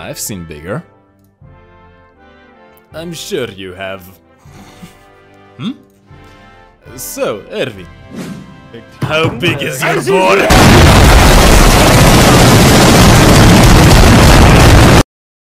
I've seen bigger. I'm sure you have. Hmm? So, Erwin, how big is your board?